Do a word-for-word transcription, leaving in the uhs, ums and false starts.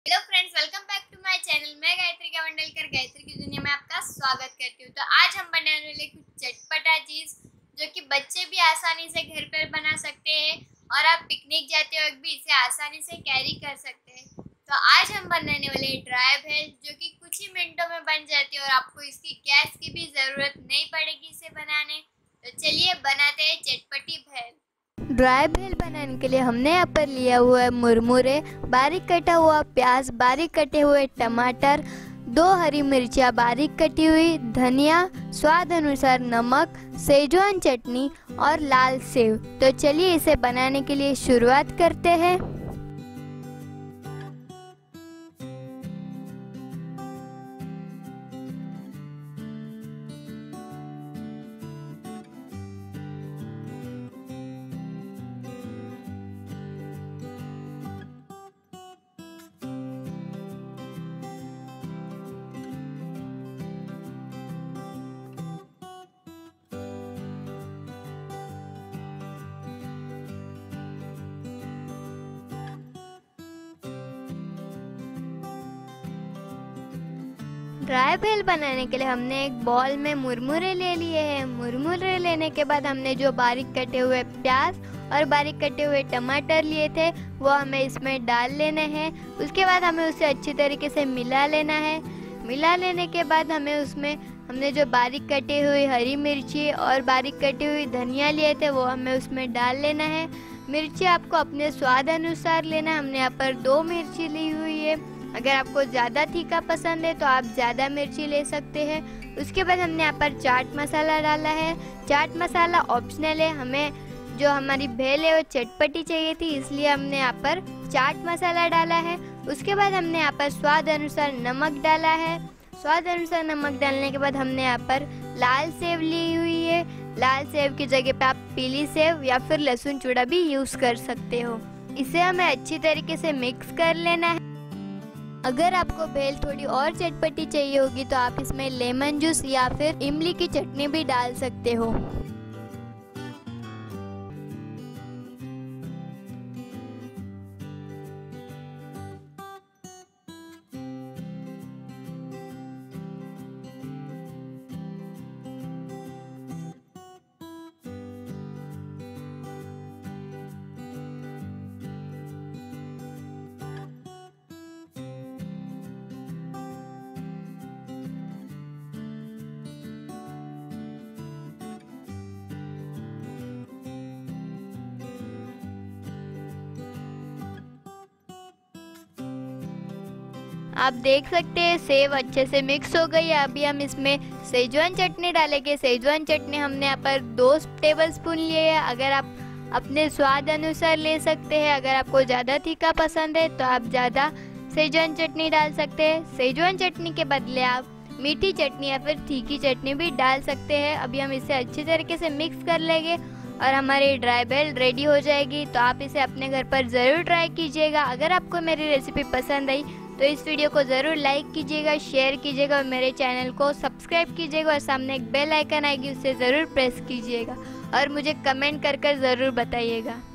Hello friends, welcome back to my channel. मैं गायत्री का गायत्री की दुनिया में आपका स्वागत करती हूँ। तो आज हम बनाने वाले कुछ चटपटा चीज जो कि बच्चे भी आसानी से घर पर बना सकते हैं और आप पिकनिक जाते वक्त भी इसे आसानी से कैरी कर सकते हैं। तो आज हम बनाने वाले ड्राई भेल जो कि कुछ ही मिनटों में बन जाती है और आपको इसकी गैस की भी जरूरत नहीं पड़ेगी इसे बनाने। तो चलिए बनाते हैं चटपटी भेल। ड्राई भेल बनाने के लिए हमने यहाँ पर लिया हुआ है मुरमुरे, बारीक कटा हुआ प्याज, बारीक कटे हुए टमाटर, दो हरी मिर्चियाँ बारीक कटी हुई, धनिया, स्वाद अनुसार नमक, सेजवान चटनी और लाल सेव। तो चलिए इसे बनाने के लिए शुरुआत करते हैं। ड्राई भेल बनाने के लिए हमने एक बॉल में मुरमुरे ले लिए हैं। मुरमुरे लेने के बाद हमने जो बारीक कटे हुए प्याज और बारीक कटे हुए टमाटर लिए थे वो हमें इसमें डाल लेने हैं। उसके बाद हमें उसे अच्छी तरीके से मिला लेना है। मिला लेने के बाद हमें उसमें हमने जो बारीक कटी हुई हरी मिर्ची और बारीक कटी हुई धनिया लिए थे वो हमें उसमें डाल लेना है। मिर्ची आपको अपने स्वाद अनुसार लेना है। हमने यहाँ पर दो मिर्ची ली हुई है। अगर आपको ज़्यादा तीखा पसंद है तो आप ज़्यादा मिर्ची ले सकते हैं। उसके बाद हमने यहाँ पर चाट मसाला डाला है। चाट मसाला ऑप्शनल है, हमें जो हमारी भेल है वो चटपटी चाहिए थी इसलिए हमने यहाँ पर चाट मसाला डाला है। उसके बाद हमने यहाँ पर स्वाद अनुसार नमक डाला है। स्वाद अनुसार नमक डालने के बाद हमने यहाँ पर लाल सेव ली हुई है। लाल सेव की जगह पे आप पीली सेव या फिर लहसुन चूड़ा भी यूज़ कर सकते हो। इसे हमें अच्छी तरीके से मिक्स कर लेना है। अगर आपको भेल थोड़ी और चटपटी चाहिए होगी तो आप इसमें लेमन जूस या फिर इमली की चटनी भी डाल सकते हो। आप देख सकते हैं सेव अच्छे से मिक्स हो गई है। अभी हम इसमें सेजवान चटनी डालेंगे। सेजवान चटनी हमने यहाँ पर दो टेबलस्पून लिए है। अगर आप अपने स्वाद अनुसार ले सकते हैं। अगर आपको ज़्यादा तीखा पसंद है तो आप ज़्यादा सेजवान चटनी डाल सकते हैं। सेजवान चटनी के बदले आप मीठी चटनी या फिर तीखी चटनी भी डाल सकते हैं। अभी हम इसे अच्छी तरीके से मिक्स कर लेंगे और हमारी ड्राई भेल रेडी हो जाएगी। तो आप इसे अपने घर पर ज़रूर ट्राई कीजिएगा। अगर आपको मेरी रेसिपी पसंद आई तो इस वीडियो को ज़रूर लाइक कीजिएगा, शेयर कीजिएगा और मेरे चैनल को सब्सक्राइब कीजिएगा और सामने एक बेल आइकन आएगी उसे ज़रूर प्रेस कीजिएगा और मुझे कमेंट कर कर ज़रूर बताइएगा।